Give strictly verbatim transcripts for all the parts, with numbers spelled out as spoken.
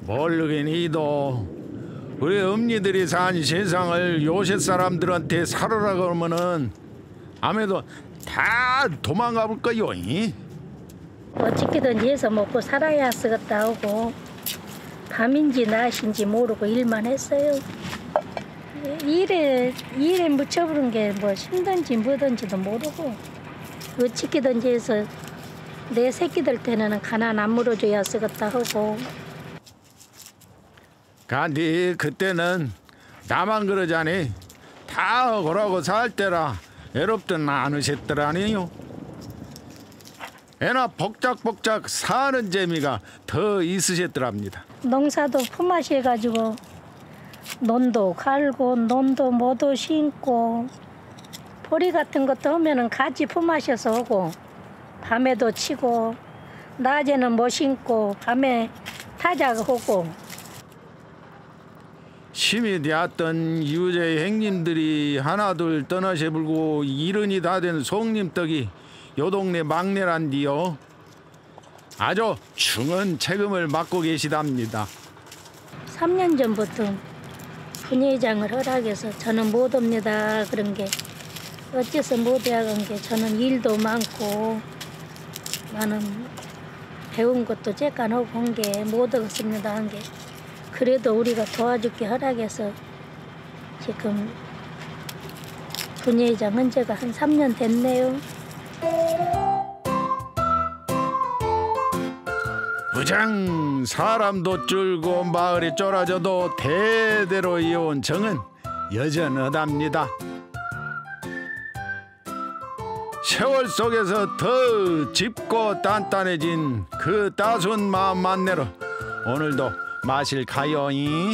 모르긴 이도 우리 엄니들이 산 세상을 요새 사람들한테 살으라 그러면은 아무래도 다 도망가 볼 거요. 어떻게든지 해서 먹고 살아야 쓰겠다 하고 밤인지 낮인지 모르고 일만 했어요. 일에 일에 묻혀버린 게 뭐 힘든지 뭐든지도 모르고 어떻게든지 해서 내 새끼들 때는 가난 안 물어줘야 쓰겠다 하고. 간디 그때는 나만 그러자니 다 그러고 살 때라 외롭든 않으셨더라니요. 애나 복작복작 사는 재미가 더 있으셨더랍니다. 농사도 품앗이 해가지고 논도 갈고 논도 모도 심고 보리 같은 것도 하면은 같이 품앗이서 오고 밤에도 치고 낮에는 못 심고 밤에 타작하고. 심이 되었던 유재 행님들이 하나둘 떠나셔 불고 이른이 다 된 송림떡이 요 동네 막내란디요. 아주 중한 책임을 맡고 계시답니다. 삼 년 전부터 분회장을 허락해서 저는 못 옵니다. 그런 게 어째서 못 해간 게 저는 일도 많고 나는 배운 것도 쬐깐하고 한 게 못 얻었습니다. 한 게 그래도 우리가 도와줄게 허락해서 지금 분회장 한 지가 한 삼 년 됐네요. 부장 사람도 줄고 마을이 쫄아져도 대대로 이어온 정은 여전하답니다. 세월 속에서 더 짙고 단단해진 그 따스운 마음 만내로 오늘도 마실 가요이.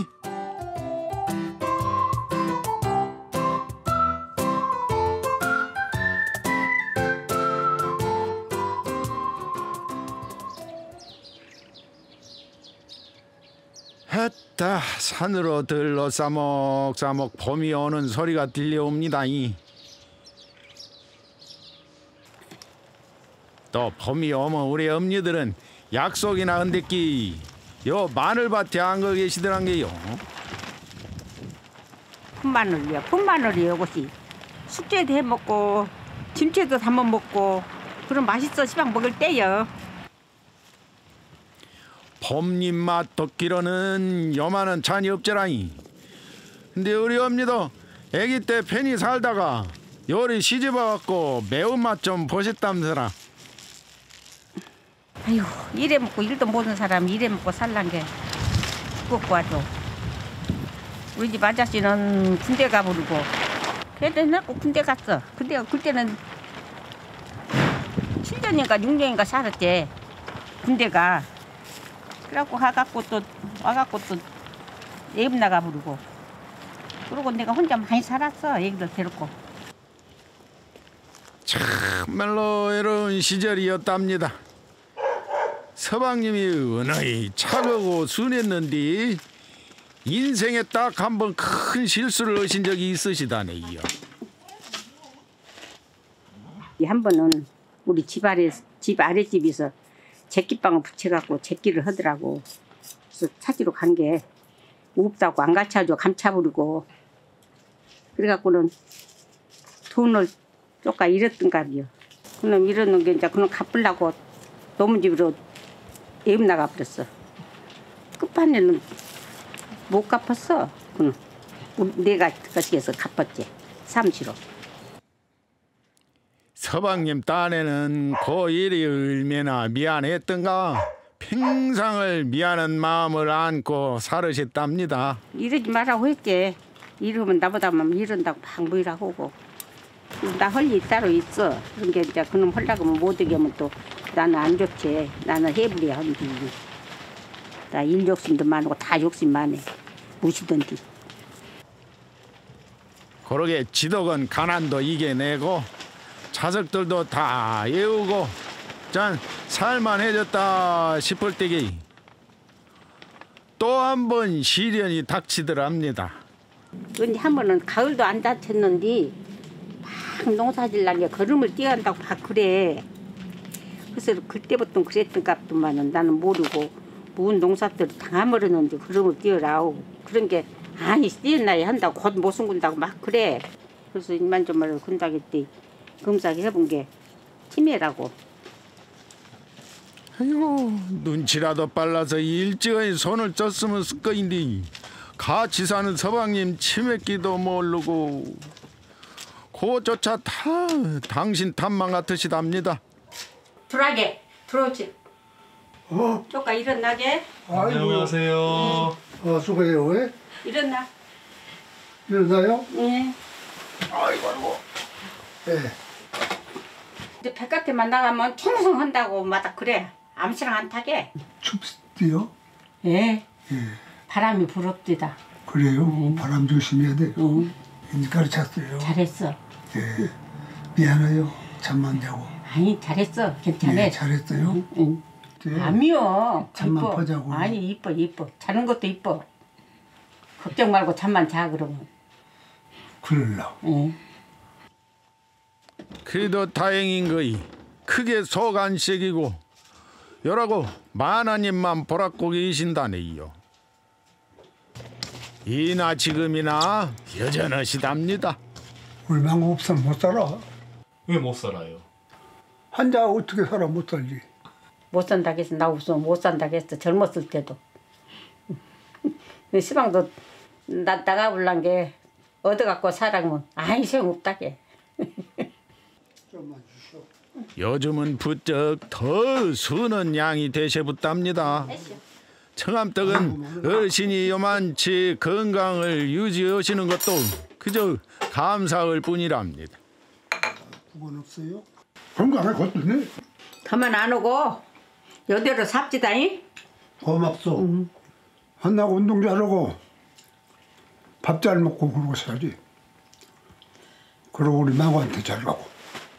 했다 산으로 들러 싸먹싸먹 봄이 오는 소리가 들려옵니다. 또 봄이 오면 우리 엄니들은 약속이나 흔들기 요 마늘밭에 안 거 계시더란 게요. 풋마늘이요. 풋마늘이 요것이 숙제도 해먹고 김치도 담아 먹고 그럼 맛있어 시방 먹을 때요. 봄잎맛 돋기로는 요만한 찬이 없잖아이. 근데 우리 엄니도 아기 때 편히 살다가 요리 시집와갖고 매운맛 좀 보셨다면서라. 아휴 일해 먹고 일도 모르는 사람 일해 먹고 살란 게 무겁고 하죠. 우리 집 아저씨는 군대 가버리고 걔는 군대 갔어. 근데 그때는 칠 년인가 육 년인가 살았지 군대가. 그래갖고 가갖고 또 와갖고 또 애굽 나가버리고 그러고 내가 혼자 많이 살았어. 애기들 데리고. 참말로 외로운 시절이었답니다. 서방님이 은하이 착하고 순했는데 인생에 딱 한 번 큰 실수를 하신 적이 있으시다네요. 한 번은 우리 집 아래 집 아랫집에서 제끼방을 붙여갖고 제끼를 하더라고. 그래서 찾으러 간 게 무겁다고 안 가르쳐줘 감차버리고 그래갖고는 돈을 쪼까 잃었던가비요. 그놈 잃었는 게 이제 그놈 갚으려고 너무 집으로 애굽 나가버렸어. 끝판에는 못 갚았어. 그놈 내가 거기에서 갚았지 삼시로. 서방님 딴에는 그 일이 얼마나 미안했던가 평생을 미안한 마음을 안고 살으셨답니다. 이러지 말라고 했지. 이러면 나보다만 이런다고 막 뭐이라고 하고 나 할 일 따로 있어. 그런 게 이제 그놈 하려고 하면 못 하게 하면 또 나는 안 좋지. 나는 해버려야 하는데 나 일 욕심도 많고 다 욕심 많아. 무시던디. 그러게 지독은 가난도 이겨내고 자석들도 다 애우고 짠 살만해졌다 싶을 때기 또 한 번 시련이 닥치더랍니다. 근데 한 번은 가을도 안 다쳤는데 막 농사질 나게 걸음을 뛰어야 한다고 막 그래. 그래서 그때부터 그랬던 값도만은 나는 모르고 무은 농사들 당하머리는데 그런 거 뛰어나오고 그런 게 아니 뛰어나야 한다고 곧 못 숨긴다고 막 그래. 그래서 이만저만 군다겠대 검사기 해본 게 치매라고. 아이고 눈치라도 빨라서 일찍이 손을 쪘으면 쓸 거인데 같이 사는 서방님 치맥기도 모르고 그조차 다 당신 탓만 같으시답니다. 들어가게 들어오지. 어? 조카 일어나게. 안녕하세요. 어, 수고해요. 왜? 일어나. 일어나요? 예. 아이고, 아이고. 예. 이제 바깥에만 나가면 충성한다고 마다 그래. 아무시랑 안 타게. 춥디요? 예. 예. 바람이 부럽디다. 그래요? 음. 바람 조심해야 돼요. 응. 이제 가르쳤어요. 잘했어. 예. 미안해요. 잠만 자고. 아니 잘했어. 괜찮아. 예, 잘했어요. 응. 예. 아니요. 잠만 이뻐. 퍼자고. 아니 이뻐 이뻐. 자는 것도 이뻐. 걱정 말고 잠만 자 그러면. 그럴라. 응. 그래도 다행인 거이 크게 속 안 새기고 여라고 만하님만 보라고 계신다네요. 이나 지금이나 여전하시답니다. 얼마나 없으면 못 살아. 왜 못 살아요? 환자 어떻게 살아 못 살지. 못 산다고 했어. 나 없으면 못 산다고 했어. 젊었을 때도. 시방도 나 나가볼란 게 얻어갖고 살아면 아이 소용없다게. 좀만 주시오. 요즘은 부쩍 더 수는 양이 되셔붙답니다. 청암떡은 어르신이 요만치 건강을 유지하시는 것도 그저 감사할 뿐이랍니다. 그건 없어요? 건강해 걷더니 가만 안 오고 여대로 삽지다잉. 고맙소. 응. 한나고 운동 잘하고 밥 잘 먹고 그러고 살지. 그러고 우리 마구한테 잘 가고.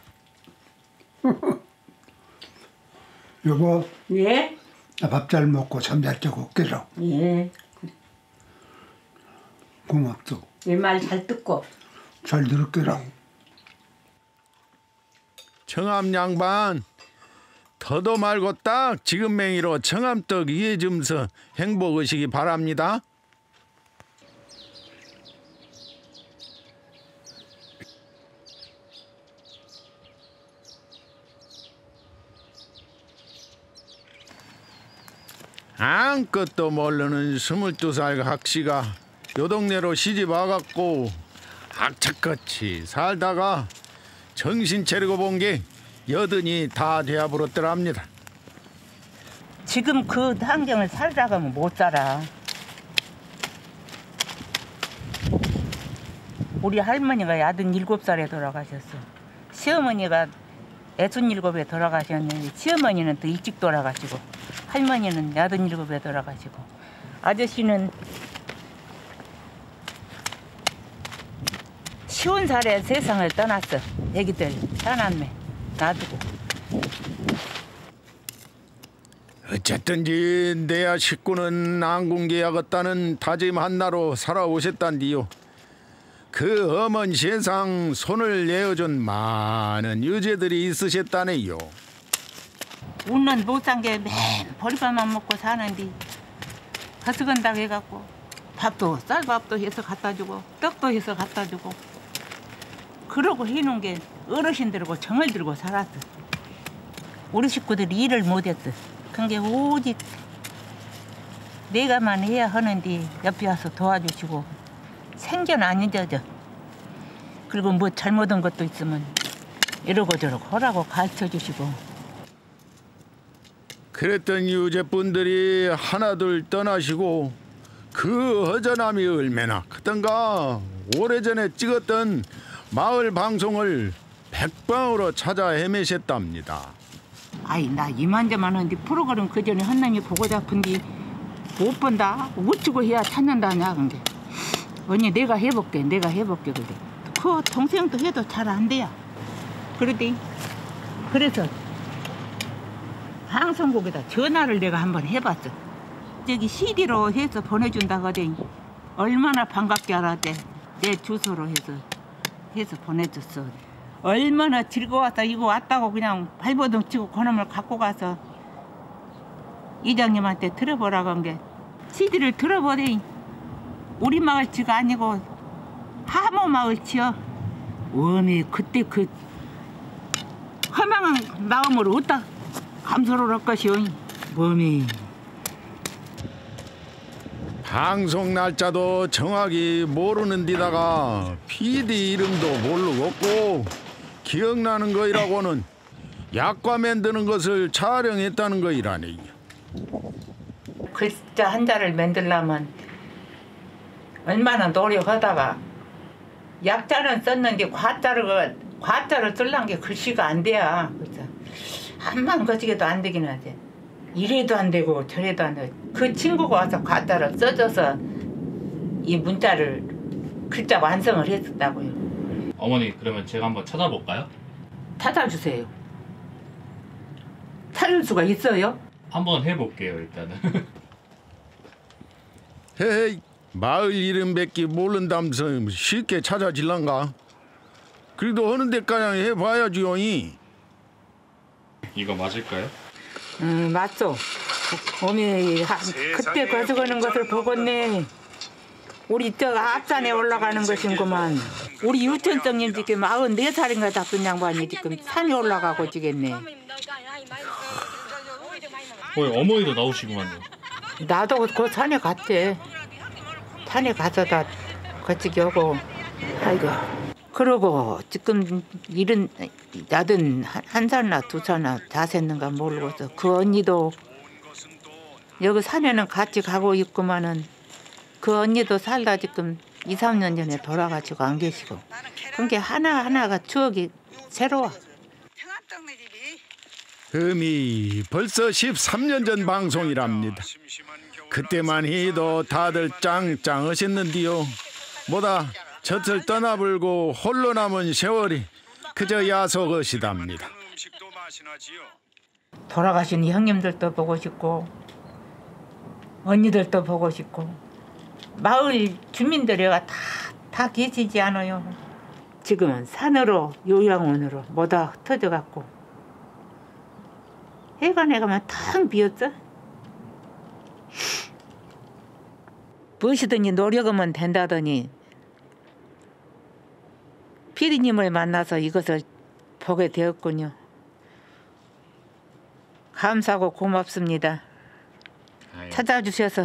여보, 예? 나 밥 잘 먹고 잠 잘 자고 깨라. 예. 고맙소. 이 말 잘 듣고. 잘 들을게라. 청암 양반 더도 말고 딱 지금 맹이로 청암떡 이해줌서 행복하시기 바랍니다. 아무것도 모르는 스물두 살 각시가 요 동네로 시집 와갖고 악착같이 살다가 정신 차리고 본 게 여든이 다 되어버렸더랍니다. 지금 그 환경을 살다가면 못 살아. 우리 할머니가 야든 일곱 살에 돌아가셨어. 시어머니가 애순 일곱에 돌아가셨는데 시어머니는 더 일찍 돌아가시고 할머니는 야든 일곱에 돌아가시고 아저씨는 쉬운 살에 세상을 떠났어. 애기들 사남매 놔두고. 어쨌든지 내야 식구는 안 굶겨야겠다는 다짐 한나로 살아오셨단디요. 그 엄한 세상 손을 내어준 많은 유재들이 있으셨다네요. 우는 못 산 게 맨 보리밥만 먹고 사는데 가스건다고 해갖고 밥도 쌀밥도 해서 갖다 주고 떡도 해서 갖다 주고 그러고 해놓은 게 어르신들하고 정을 들고 살았어. 우리 식구들이 일을 못했어. 그게 오직 내가만 해야 하는데 옆에 와서 도와주시고 생전 안 잊어져. 그리고 뭐 잘못한 것도 있으면 이러고 저러고 하라고 가르쳐주시고. 그랬던 유재분들이 하나둘 떠나시고 그 허전함이 얼마나 크던가. 오래전에 찍었던 마을 방송을 백방으로 찾아 헤매셨답니다. 아이 나 이만저만 하는데 프로그램 그전에 한남이 보고 잡은데 못 본다. 어쩌고 해야 찾는다냐. 근데 언니 내가 해볼게 내가 해볼게 그래. 그 동생도 해도 잘 안 돼요. 그러더니 그래서 방송국에다 전화를 내가 한번 해봤어. 저기 씨디로 해서 보내준다고 하더니 얼마나 반갑게 알았대. 내 주소로 해서 해서 보내줬어. 얼마나 즐거웠어. 이거 왔다고 그냥 발버둥 치고 그놈을 갖고 가서 이장님한테 들어보라고 한 게 씨디를 들어보래. 우리 마을치가 아니고 하모 마을치요. 어미 그때 그 허망한 마음으로 어디다 감소를 할 것이오. 어미. 방송 날짜도 정확히 모르는 데다가 피디 이름도 모르겠고 기억나는 거이라고는 약과 만드는 것을 촬영했다는 거이라니. 글자 한자를 만들려면 얼마나 노력하다가 약자는 썼는데 과자를 과자를 쓸란 게 글씨가 안 돼야. 그래서 한만 거지게도 안 되긴 하지. 이래도 안 되고 저래도 안 되고. 그 친구가 와서 과자를 써줘서 이 문자를 글자 완성을 했었다고요. 어머니 그러면 제가 한번 찾아볼까요? 찾아주세요. 찾을 수가 있어요? 한번 해볼게요 일단은. 헤이, 마을 이름밖에 모른다면서 쉽게 찾아질란가? 그래도 어느 데까지 해봐야지요. 이거 맞을까요? 음 맞죠. 어미 그때 가져가는 것을 보겠네. 우리 저 앞산에 올라가는 것인구만. 우리 유천성님 지금 마흔네 살인가 잡은 양반이 지금 산에 올라가고 지겠네. 어, 어머니도 나오시구만요. 나도 그 산에 갔대. 산에 가서 다 거치기 하고. 아이고. 그러고 지금 일은 나든 한 살나 두 살나 다 샜는가 모르고서 그 언니도 여기 산에는 같이 가고 있구만은 그 언니도 살다 지금 이, 삼 년 전에 돌아가지고 안 계시고. 그러니까 하나하나가 추억이 새로워. 흠이 벌써 십삼 년 전 방송이랍니다. 그때만 해도 다들 짱짱하셨는디요. 뭐다 젖을 떠나불고 홀로 남은 세월이 그저 야속하시답니다. 돌아가신 형님들도 보고 싶고 언니들도 보고 싶고 마을 주민들이 다, 다 계시지 않아요. 지금은 산으로 요양원으로 뭐다 흩어져갖고 해관에 가면 텅 비었어. 무엇이든지 노력하면 된다더니 피디님을 만나서 이것을 보게 되었군요. 감사하고 고맙습니다. 찾아주셔서.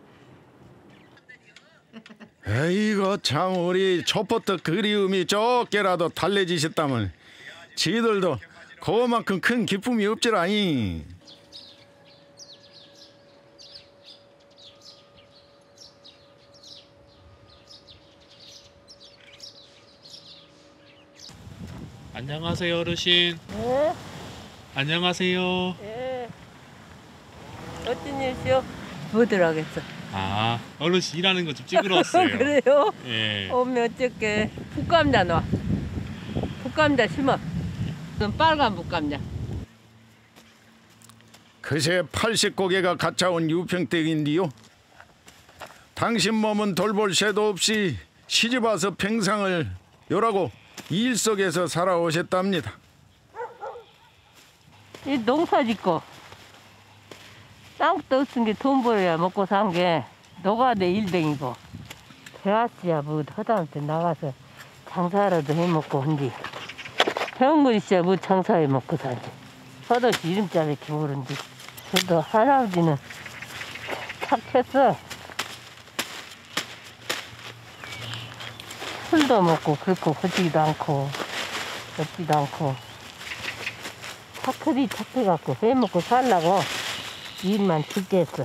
에이고 참 우리 촛부터 그리움이 좁게라도 달래지셨다면 지들도 그만큼 큰 기쁨이 없지라니. 안녕하세요 어르신. 네. 안녕하세요. 예. 어쩐 일이요? 뭐들 하겠어? 아 어르신 일하는 거 좀 찍으러 왔어요. 그래요? 예. 오면 어쩔게. 북감자 놔. 북감자 심어. 그럼 빨간 북감자. 그새 팔십 고개가 갓차온 유평댁인데요. 당신 몸은 돌볼 새도 없이 시집 와서 평상을 요라고 일 속에서 살아오셨답니다. 이 농사 짓고 땅도 없은 게 돈 벌어야 먹고 산 게 노가대 일등이고 배아씨야 뭐 허다한테 나가서 장사라도 해먹고 한디 병물씨야 뭐 장사해 먹고 살지. 허덕이 이름짜리 모르는데 그래도 할아버지는 착했어. 술도 먹고 그렇고 허지기도 않고 없지도 않고 착하디 착해갖고 해먹고 살라고 일만 죽게 했어.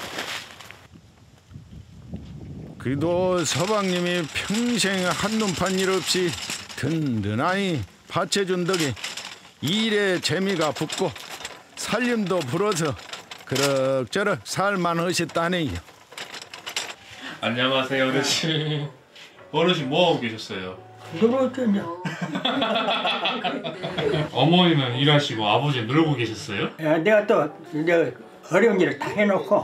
그래도 서방님이 평생 한눈판 일 없이 든든하니 받쳐준 덕에 일에 재미가 붙고 살림도 불어서 그럭저럭 살만하셨다네요. 안녕하세요 어르신. 어르신 뭐 하고 계셨어요? 그렇겠냐. 어머니는 일하시고 아버지는 놀고 계셨어요? 야, 내가 또 이제 어려운 일을 다 해놓고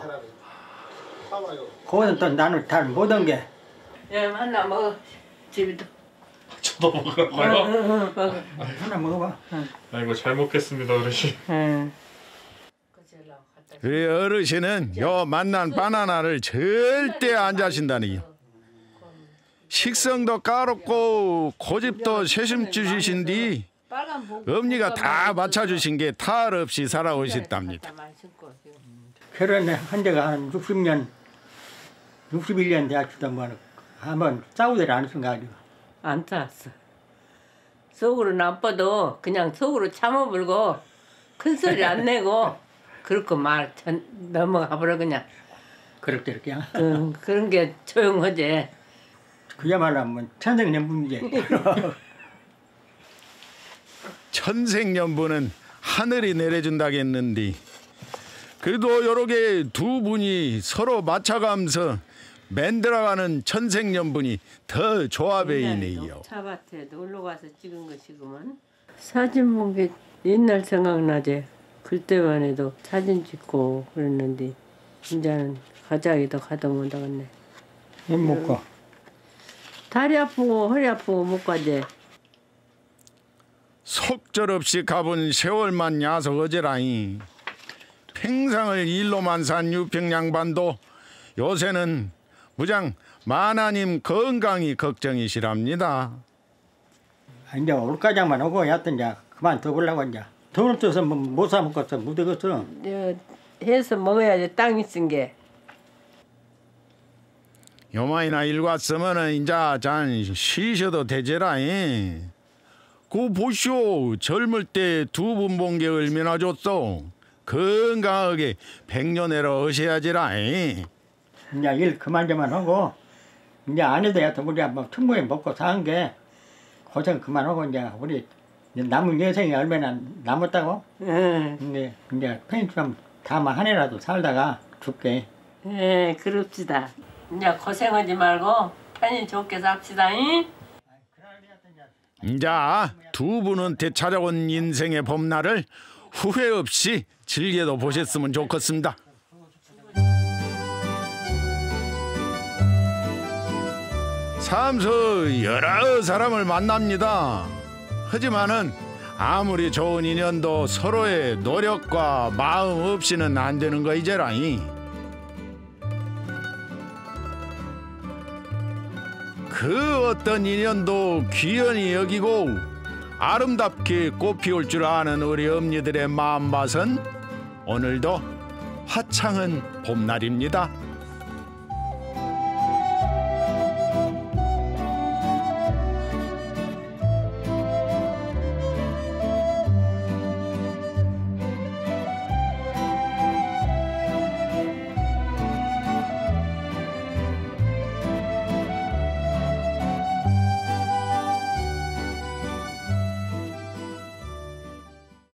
거기서 또 나는 잘 못한 게. 예, 하나 먹어. 집에도. 저도 먹으라고요? 응, 응, 먹어. 하나 먹어봐. 아이고 잘 먹겠습니다 어르신. 응. 우리 어르신은 요 만난 바나나를 절대 안 자신다니. 식성도 까롭고 고집도 세심주시신디 엄니가 다 맞춰주신 게 탈 없이 살아오셨답니다. 결혼한 지가 한 육십 년, 육십일 년 되었지만 한번 싸우들 안 했은 거 아니고. 안 싸웠어. 속으로 나빠도 그냥 속으로 참아불고 큰 소리 안 내고 그렇고 말 전, 넘어가 버려 그냥. 그렇게 그냥. 응, 그런 게 조용하지. 그야말로 하면 천생연분이지. 천생연분은 하늘이 내려준다겠는데 그래도 여러 개 두 분이 서로 맞춰가면서 만들어가는 천생연분이 더 조합이네요. 차밭에 놀러 가서 찍은 것이구만. 사진 본 게 옛날 생각나지. 그때만 해도 사진 찍고 그랬는데 이제는 가자기도 가다 못 가겠네. 못 가. 다리 아프고 허리 아프고 못 가지. 속절없이 가본 세월만 야속 어제라니. 평상을 일로만 산 유평 양반도 요새는 무장 만하님 건강이 걱정이시랍니다. 이제 올가장만 오고 여튼 이제 그만 더 보려고 이제 돈 없어서 못 사 먹겠어 못 되겠어. 해서 먹어야지 땅 있은 게. 요마이나 일갔으면은 인자 잔 쉬셔도 되지라잉. 그 보시오 젊을 때 두 분 본 게 얼마나 좋소. 건강하게 백년해로 어셔야지라잉. 이제 일 그만 좀 하고 이제 안 해도 여튼 우리 뭐 충분히 먹고 사는 게 고생 그만하고 이제 우리 남은 여생이 얼마나 남았다고? 응. 근데 이제 편의점 다만 한 해라도 살다가 죽게. 예, 그럽시다. 이제 고생하지 말고 편히 좋게 삽시다. 잉? 인자 두 분한테 찾아온 인생의 봄날을 후회 없이 즐겨도 보셨으면 좋겠습니다. 삶서 여러 사람을 만납니다. 하지만은 아무리 좋은 인연도 서로의 노력과 마음 없이는 안 되는 거 이제라니. 그 어떤 인연도 귀연히 여기고 아름답게 꽃피울 줄 아는 우리 엄니들의 마음밭은 오늘도 화창한 봄날입니다.